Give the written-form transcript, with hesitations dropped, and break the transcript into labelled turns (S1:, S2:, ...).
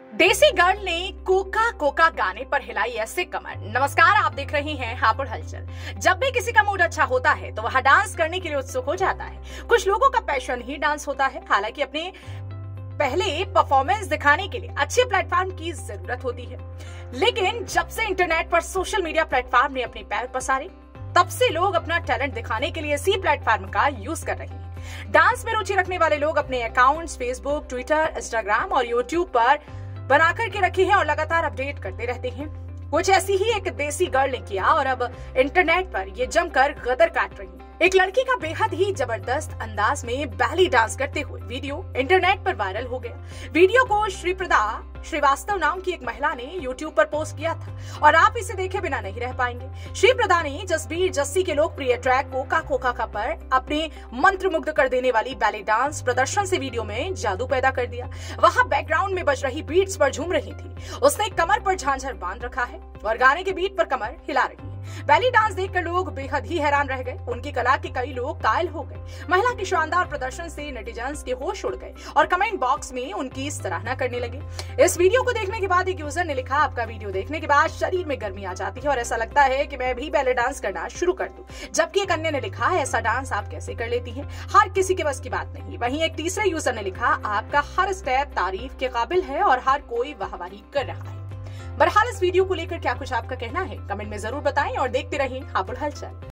S1: देसी गर्ल ने Coca Coca गाने पर हिलाई ऐसे कमर। नमस्कार, आप देख रहे हैं हापुड़ हलचल। जब भी किसी का मूड अच्छा होता है तो वह डांस करने के लिए उत्सुक हो जाता है। कुछ लोगों का पैशन ही डांस होता है। हालांकि अपने पहले परफॉर्मेंस दिखाने के लिए अच्छे प्लेटफॉर्म की जरूरत होती है, लेकिन जब से इंटरनेट पर सोशल मीडिया प्लेटफॉर्म ने अपने पैर पसारे, तब से लोग अपना टैलेंट दिखाने के लिए इसी प्लेटफॉर्म का यूज कर रहे हैं। डांस में रुचि रखने वाले लोग अपने अकाउंट्स फेसबुक, ट्विटर, इंस्टाग्राम और यूट्यूब पर बनाकर के रखे हैं और लगातार अपडेट करते रहते हैं। कुछ ऐसी ही एक देसी गर्ल ने किया और अब इंटरनेट पर ये जमकर गदर काट रही है। एक लड़की का बेहद ही जबरदस्त अंदाज में बैली डांस करते हुए वीडियो इंटरनेट पर वायरल हो गया। वीडियो को श्रीप्रदा श्रीवास्तव नाम की एक महिला ने यूट्यूब पर पोस्ट किया था और आप इसे देखे बिना नहीं रह पाएंगे। श्रीप्रदा ने जसबीर जस्सी के लोकप्रिय ट्रैक कोका कोका का पर अपने मंत्रमुग्ध कर देने वाली बैली डांस प्रदर्शन से वीडियो में जादू पैदा कर दिया। वहां बैकग्राउंड में बज रही बीट्स पर झूम रही थी। उसने कमर पर झांझर बांध रखा है और गाने के बीट पर कमर हिला रही है। बैली डांस देखकर लोग बेहद ही हैरान रह गए। उनकी कला के कई लोग कायल हो गए। महिला के शानदार प्रदर्शन से नेटिजन्स के होश उड़ गए और कमेंट बॉक्स में उनकी सराहना करने लगे। इस वीडियो को देखने के बाद एक यूजर ने लिखा, आपका वीडियो देखने के बाद शरीर में गर्मी आ जाती है और ऐसा लगता है कि मैं भी बैले डांस करना शुरू कर दूं। जबकि एक अन्य ने लिखा, ऐसा डांस आप कैसे कर लेती हैं, हर किसी के बस की बात नहीं। वहीं एक तीसरे यूजर ने लिखा, आपका हर स्टेप तारीफ के काबिल है और हर कोई वाहवाही कर रहा है। बहरहाल इस वीडियो को लेकर क्या कुछ आपका कहना है, कमेंट में जरूर बताएं और देखते रहें हापुड़ हलचल।